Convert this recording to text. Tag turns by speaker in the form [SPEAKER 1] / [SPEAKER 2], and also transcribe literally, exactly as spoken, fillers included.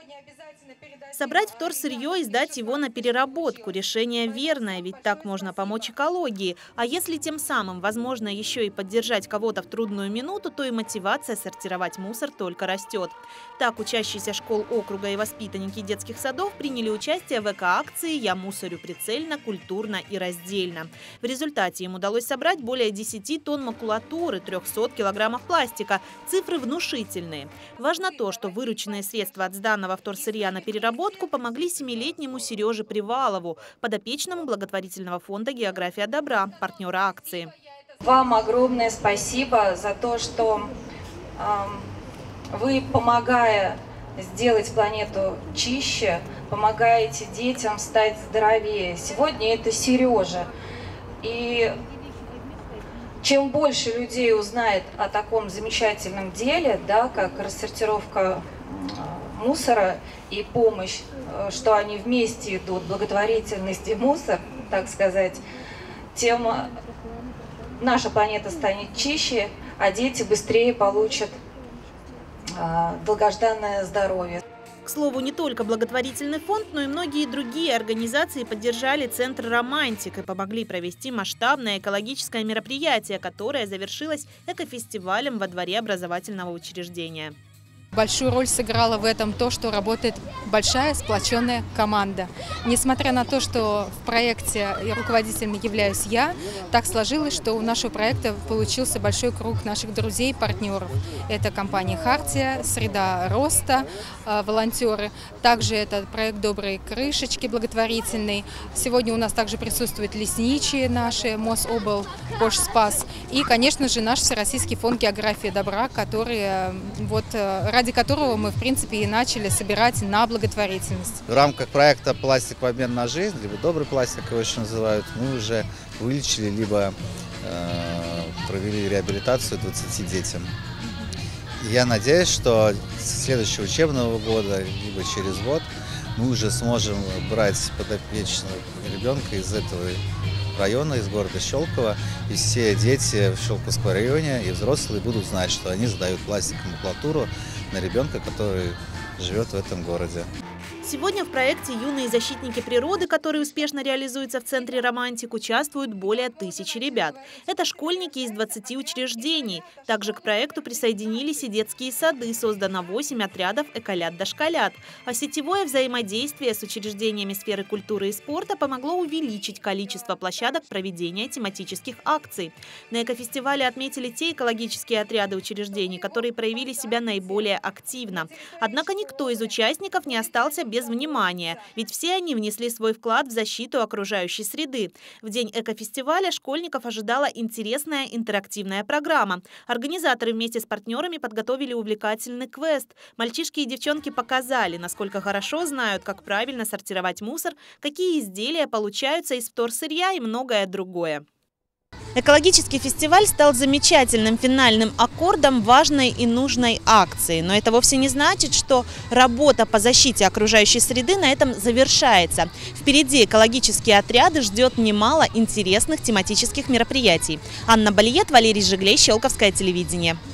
[SPEAKER 1] Собрать вторсырье и сдать его на переработку – решение верное, ведь так можно помочь экологии. А если тем самым возможно еще и поддержать кого-то в трудную минуту, то и мотивация сортировать мусор только растет. Так, учащиеся школ округа и воспитанники детских садов приняли участие в эко-акции «Я мусорю прицельно, культурно и раздельно». В результате им удалось собрать более десяти тонн макулатуры, трёхсот килограммов пластика. Цифры внушительные. Важно то, что вырученные средства от сданного вторсырья на переработку помогли семилетнему Сереже Привалову, подопечному благотворительного фонда «География добра», партнера акции.
[SPEAKER 2] Вам огромное спасибо за то, что э, вы, помогая сделать планету чище, помогаете детям стать здоровее. Сегодня это Сережа. И чем больше людей узнает о таком замечательном деле, да, как рассортировка мусора и помощь, что они вместе идут, благотворительность и мусор, так сказать, тем наша планета станет чище, а дети быстрее получат долгожданное здоровье.
[SPEAKER 1] К слову, не только благотворительный фонд, но и многие другие организации поддержали Центр «Романтик» и помогли провести масштабное экологическое мероприятие, которое завершилось экофестивалем во дворе образовательного учреждения.
[SPEAKER 3] Большую роль сыграло в этом то, что работает большая сплоченная команда. Несмотря на то, что в проекте руководителем являюсь я, так сложилось, что у нашего проекта получился большой круг наших друзей, партнеров. Это компания «Хартия», «Среда роста», волонтеры. Также это проект «Добрые крышечки» благотворительный. Сегодня у нас также присутствуют лесничие наши, Мособл, Бошспас. И, конечно же, наш Всероссийский фонд «География добра», который вот ради ради которого мы, в принципе, и начали собирать на благотворительность.
[SPEAKER 4] В рамках проекта «Пластик в обмен на жизнь», либо «Добрый пластик», его еще называют, мы уже вылечили, либо э, провели реабилитацию двадцати детям. Я надеюсь, что с следующего учебного года, либо через год, мы уже сможем брать подопечного ребенка из этого района, из города Щелково, и все дети в Щелковском районе и взрослые будут знать, что они сдают пластик и макулатуру на ребенка, который живет в этом городе.
[SPEAKER 1] Сегодня в проекте «Юные защитники природы», который успешно реализуется в Центре «Романтик», участвуют более тысячи ребят. Это школьники из двадцати учреждений. Также к проекту присоединились и детские сады. Создано восемь отрядов «Эколят-дошколят». А сетевое взаимодействие с учреждениями сферы культуры и спорта помогло увеличить количество площадок проведения тематических акций. На экофестивале отметили те экологические отряды учреждений, которые проявили себя наиболее активно. Однако никто из участников не остался без без внимания, ведь все они внесли свой вклад в защиту окружающей среды. В день экофестиваля школьников ожидала интересная интерактивная программа. Организаторы вместе с партнерами подготовили увлекательный квест. Мальчишки и девчонки показали, насколько хорошо знают, как правильно сортировать мусор, какие изделия получаются из вторсырья и многое другое. Экологический фестиваль стал замечательным финальным аккордом важной и нужной акции. Но это вовсе не значит, что работа по защите окружающей среды на этом завершается. Впереди экологические отряды ждет немало интересных тематических мероприятий. Анна Балиет, Валерий Жиглей, Щелковское телевидение.